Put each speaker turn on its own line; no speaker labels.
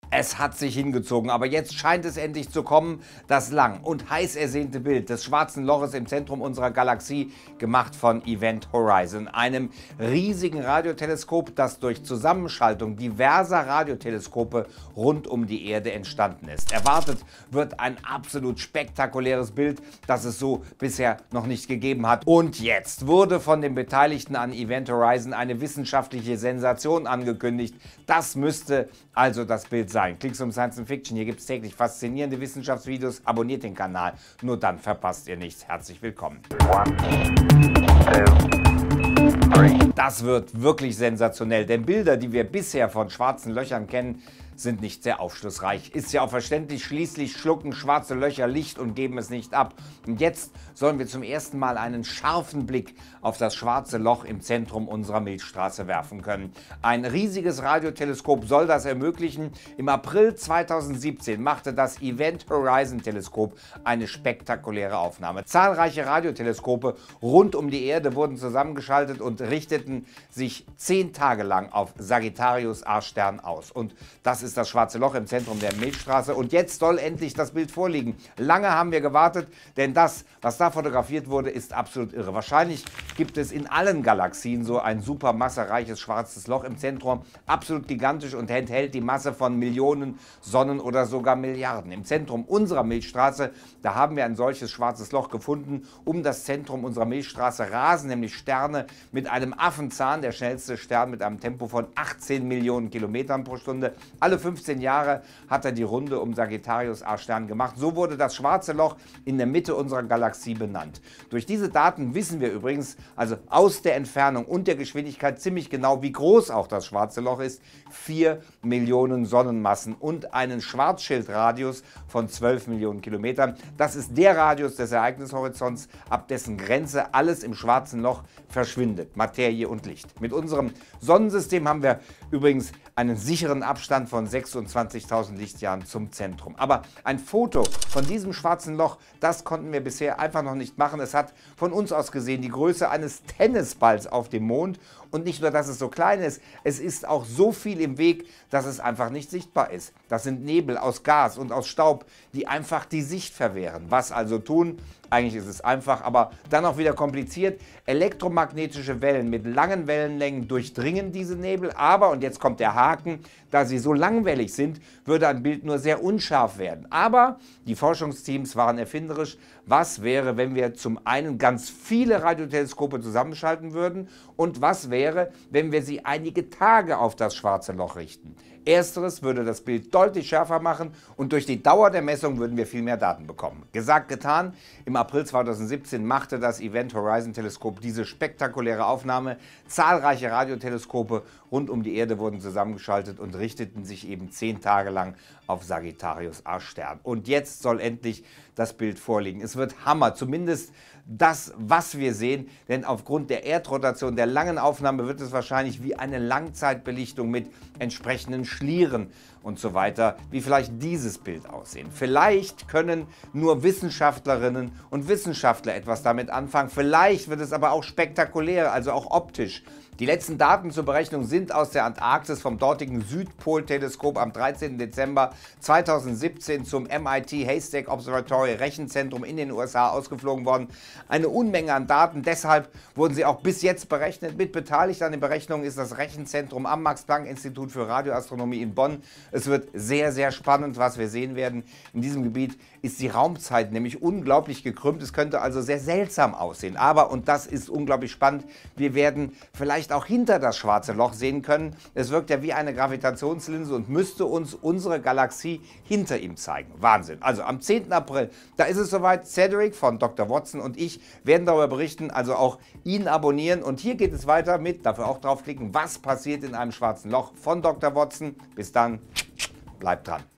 Es hat sich hingezogen, aber jetzt scheint es endlich zu kommen, das lang und heiß ersehnte Bild des schwarzen Loches im Zentrum unserer Galaxie, gemacht von Event Horizon, einem riesigen Radioteleskop, das durch Zusammenschaltung diverser Radioteleskope rund um die Erde entstanden ist. Erwartet wird ein absolut spektakuläres Bild, das es so bisher noch nicht gegeben hat. Und jetzt wurde von den Beteiligten an Event Horizon eine wissenschaftliche Sensation angekündigt. Das müsste also das Bild sein. Klicks um Science Fiction. Hier gibt es täglich faszinierende Wissenschaftsvideos. Abonniert den Kanal, nur dann verpasst ihr nichts. Herzlich willkommen. Das wird wirklich sensationell, denn Bilder, die wir bisher von schwarzen Löchern kennen, sind nicht sehr aufschlussreich. Ist ja auch verständlich, schließlich schlucken schwarze Löcher Licht und geben es nicht ab. Und jetzt sollen wir zum ersten Mal einen scharfen Blick auf das schwarze Loch im Zentrum unserer Milchstraße werfen können. Ein riesiges Radioteleskop soll das ermöglichen. Im April 2017 machte das Event Horizon Teleskop eine spektakuläre Aufnahme. Zahlreiche Radioteleskope rund um die Erde wurden zusammengeschaltet und richteten sich 10 Tage lang auf Sagittarius A-Stern aus. Und das ist das schwarze Loch im Zentrum der Milchstraße und jetzt soll endlich das Bild vorliegen. Lange haben wir gewartet, denn das, was da fotografiert wurde, ist absolut irre. Wahrscheinlich gibt es in allen Galaxien so ein super massereiches schwarzes Loch im Zentrum, absolut gigantisch und enthält die Masse von Millionen Sonnen oder sogar Milliarden. Im Zentrum unserer Milchstraße, da haben wir ein solches schwarzes Loch gefunden. Um das Zentrum unserer Milchstraße rasen nämlich Sterne mit einem Affenzahn, der schnellste Stern mit einem Tempo von 18 Millionen Kilometern pro Stunde. Alle 15 Jahre hat er die Runde um Sagittarius A-Stern gemacht. So wurde das schwarze Loch in der Mitte unserer Galaxie benannt. Durch diese Daten wissen wir übrigens, also aus der Entfernung und der Geschwindigkeit, ziemlich genau, wie groß auch das schwarze Loch ist. 4 Millionen Sonnenmassen und einen Schwarzschildradius von 12 Millionen Kilometern. Das ist der Radius des Ereignishorizonts, ab dessen Grenze alles im schwarzen Loch verschwindet, Materie und Licht. Mit unserem Sonnensystem haben wir übrigens einen sicheren Abstand von 26.000 Lichtjahren zum Zentrum. Aber ein Foto von diesem schwarzen Loch, das konnten wir bisher einfach noch nicht machen. Es hat von uns aus gesehen die Größe eines Tennisballs auf dem Mond. Und nicht nur, dass es so klein ist, es ist auch so viel im Weg, dass es einfach nicht sichtbar ist. Das sind Nebel aus Gas und aus Staub, die einfach die Sicht verwehren. Was also tun? Eigentlich ist es einfach, aber dann auch wieder kompliziert. Elektromagnetische Wellen mit langen Wellenlängen durchdringen diese Nebel, aber, und jetzt kommt der Haken, da sie so langwellig sind, würde ein Bild nur sehr unscharf werden. Aber die Forschungsteams waren erfinderisch. Was wäre, wenn wir zum einen ganz viele Radioteleskope zusammenschalten würden und was wäre, wenn wir sie einige Tage auf das schwarze Loch richten? Ersteres würde das Bild deutlich schärfer machen und durch die Dauer der Messung würden wir viel mehr Daten bekommen. Gesagt, getan. Im April 2017 machte das Event Horizon Teleskop diese spektakuläre Aufnahme. Zahlreiche Radioteleskope rund um die Erde wurden zusammengeschaltet und richteten sich eben 10 Tage lang auf Sagittarius A-Stern. Und jetzt soll endlich das Bild vorliegen. Es wird Hammer, zumindest das, was wir sehen, denn aufgrund der Erdrotation der langen Aufnahme wird es wahrscheinlich wie eine Langzeitbelichtung mit entsprechenden Schlieren und so weiter, wie vielleicht dieses Bild aussehen. Vielleicht können nur Wissenschaftlerinnen und Wissenschaftler etwas damit anfangen, vielleicht wird es aber auch spektakulär, also auch optisch. Die letzten Daten zur Berechnung sind aus der Antarktis vom dortigen Südpol-Teleskop am 13. Dezember 2017 zum MIT Haystack Observatory Rechenzentrum in den USA ausgeflogen worden. Eine Unmenge an Daten, deshalb wurden sie auch bis jetzt berechnet. Mit beteiligt an den Berechnungen ist das Rechenzentrum am Max-Planck-Institut für Radioastronomie in Bonn. Es wird sehr, sehr spannend, was wir sehen werden. In diesem Gebiet ist die Raumzeit nämlich unglaublich gekrümmt. Es könnte also sehr seltsam aussehen. Aber, und das ist unglaublich spannend, wir werden vielleicht auch hinter das schwarze Loch sehen können. Es wirkt ja wie eine Gravitationslinse und müsste uns unsere Galaxie hinter ihm zeigen. Wahnsinn. Also am 10. April, da ist es soweit. Cedric von Dr. Watson und ich werden darüber berichten, also auch ihn abonnieren. Und hier geht es weiter mit, dafür auch draufklicken, was passiert in einem schwarzen Loch von Dr. Watson. Bis dann, bleibt dran.